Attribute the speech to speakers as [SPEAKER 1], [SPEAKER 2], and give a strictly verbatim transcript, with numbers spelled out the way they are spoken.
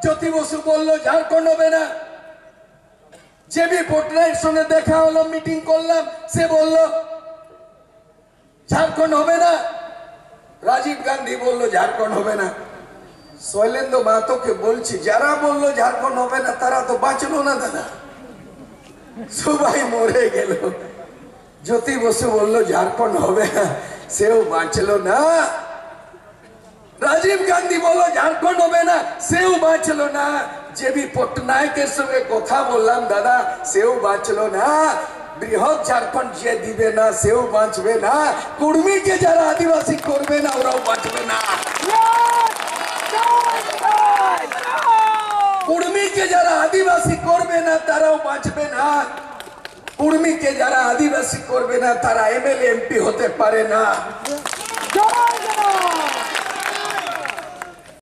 [SPEAKER 1] জ্যোতি বসু বলল ঝাড়খণ্ড হবে না। জেবি পটনায়ের সঙ্গে দেখা হলো, মিটিং করলাম, সে বলল ঝাড়খণ্ড হবে না। রাজীব গান্ধী বলল ঝাড়খণ্ড হবে না। শৈলেন্দ্র মাহাতোকে বলছি, যারা বললো ঝাড়খণ্ড হবে না তারা তো বাঁচলো না দাদা, সবাই মরে গেল। জ্যোতি বসু বলল ঝাড়খণ্ড হবে না, সেও বাঁচলো না। রাজীব গান্ধী বলল ঝাড়খণ্ড হবে না, সেও বাঁচলো না। জেবি পটনায়কের সঙ্গে কথা বললাম দাদা, সেও বাঁচলো না। বৃহৎ ঝাড়খণ্ড যে দিবে না সেও বাঁচবে না। কুর্মীকে যারা আদিবাসী করবে না ওরাও বাঁচবে না। কুর্মীকে যারা আদিবাসী করবে না তারাও বাঁচবে না। কুর্মীকে যারা আদিবাসী করবে না তারা এমএলএ এমপি হতে পারে না।